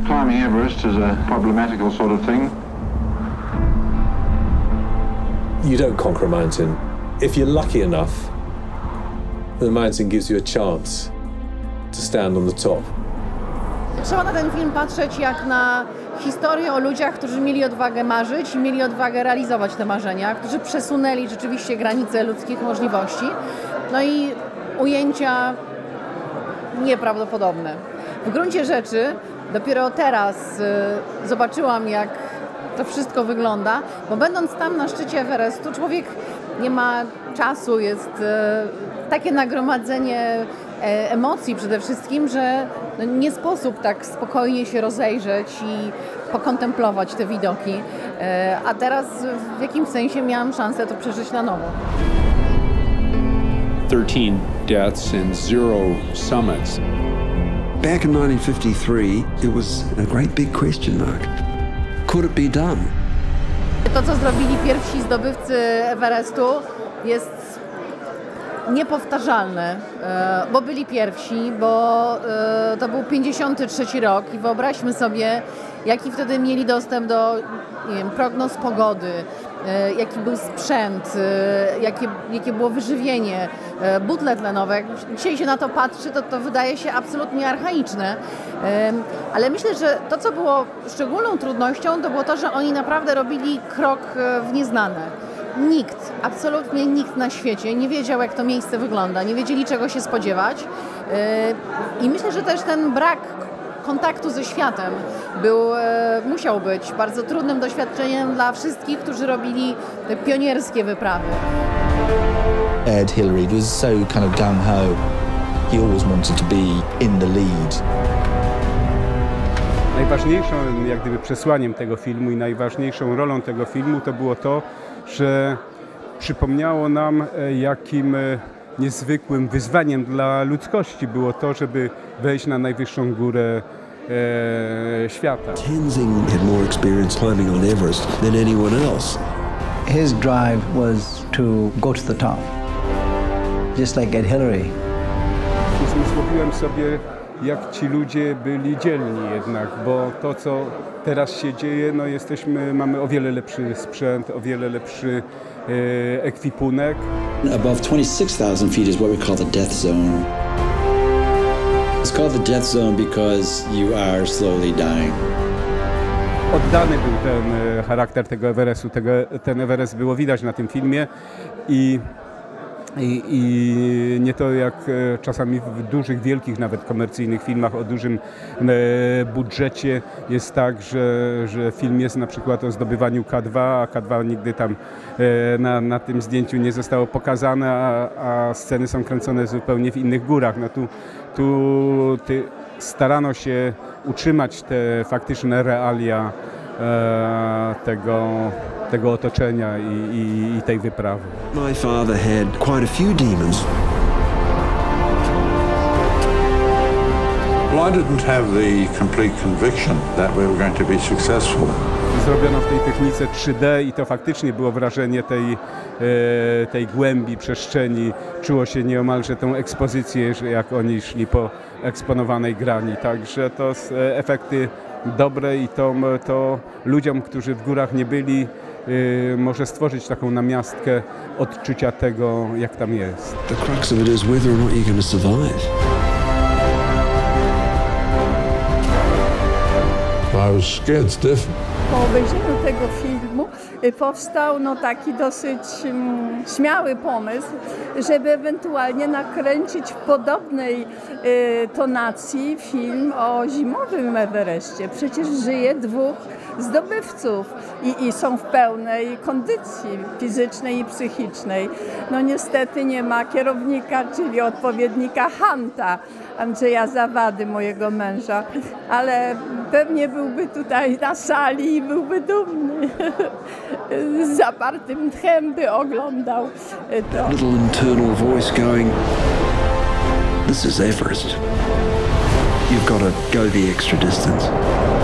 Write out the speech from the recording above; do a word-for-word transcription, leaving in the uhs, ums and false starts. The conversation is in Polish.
Climbing Everest is a problematical sort of thing. You don't conquer a mountain. If you're lucky enough, the mountain gives you a chance to stand on the top. Trzeba na ten film patrzeć jak na historię o ludziach, którzy mieli odwagę marzyć i mieli odwagę realizować te marzenia, którzy przesunęli rzeczywiście granice ludzkich możliwości. No i ujęcia nieprawdopodobne. W gruncie rzeczy dopiero teraz y, zobaczyłam, jak to wszystko wygląda, bo będąc tam na szczycie Everestu, człowiek nie ma czasu, jest y, takie nagromadzenie emocji przede wszystkim, że nie sposób tak spokojnie się rozejrzeć i pokontemplować te widoki. A teraz w jakimś sensie miałam szansę to przeżyć na nowo. thirteen deaths and zero summits. Back in nineteen fifty-three, it was a great big question mark. Could it be done? To, co zrobili pierwsi zdobywcy Everestu, jest niepowtarzalne, bo byli pierwsi, bo to był pięćdziesiąty trzeci rok i wyobraźmy sobie, jaki wtedy mieli dostęp do, nie wiem, prognoz pogody, jaki był sprzęt, jakie, jakie było wyżywienie, butle tlenowe. Jak dzisiaj się na to patrzy, to to wydaje się absolutnie archaiczne, ale myślę, że to, co było szczególną trudnością, to było to, że oni naprawdę robili krok w nieznane. Nikt, absolutnie nikt na świecie nie wiedział, jak to miejsce wygląda, nie wiedzieli, czego się spodziewać i myślę, że też ten brak kontaktu ze światem był, musiał być bardzo trudnym doświadczeniem dla wszystkich, którzy robili te pionierskie wyprawy. Ed Hillary was so kind of gung-ho. He always wanted to be in the lead. Najważniejszą jak gdyby przesłaniem tego filmu i najważniejszą rolą tego filmu to było to, że przypomniało nam, jakim niezwykłym wyzwaniem dla ludzkości było to, żeby wejść na najwyższą górę e, świata. Tenzing had more experience climbing on Everest than anyone else. His drive was to go to the top, just like Ed Hillary. Uzmysłowiłem sobie, jak ci ludzie byli dzielni jednak, bo to, co teraz się dzieje, no jesteśmy, mamy o wiele lepszy sprzęt, o wiele lepszy e, ekwipunek. Above twenty-six thousand feet is what we call the death zone. It's called the death zone because you are slowly dying. Oddany był ten e, charakter tego Everestu, tego, ten Everest było widać na tym filmie i I, I nie to jak e, czasami w dużych, wielkich, nawet komercyjnych filmach o dużym e, budżecie jest tak, że, że film jest na przykład o zdobywaniu K dwa, a K dwa nigdy tam e, na, na tym zdjęciu nie zostało pokazane, a, a sceny są kręcone zupełnie w innych górach. No tu, tu ty, starano się utrzymać te faktyczne realia e, tego tego otoczenia i, i, i tej wyprawy. My father had quite a few demons. Well, I didn't have the complete conviction that we were going to be successful. Zrobiono w tej technice trzy D i to faktycznie było wrażenie tej, e, tej głębi przestrzeni. Czuło się nieomalże tą ekspozycję, że jak oni szli po eksponowanej grani. Także to e, efekty dobre i to, to ludziom, którzy w górach nie byli, Yy, może stworzyć taką namiastkę odczucia tego, jak tam jest. The crux of it is whether or not you're going to survive. I was scared stiff. Po obejrzeniu tego filmu powstał no, taki dosyć mm, śmiały pomysł, żeby ewentualnie nakręcić w podobnej y, tonacji film o zimowym Everestie. Przecież żyje dwóch zdobywców i, i są w pełnej kondycji fizycznej i psychicznej. No niestety nie ma kierownika, czyli odpowiednika Hunta, Andrzeja Zawady, mojego męża, ale pewnie byłby tutaj na sali i byłby dumny. Z zapartym tchem by oglądał to. Little internal voice going, this is Everest. You've got to go the extra distance.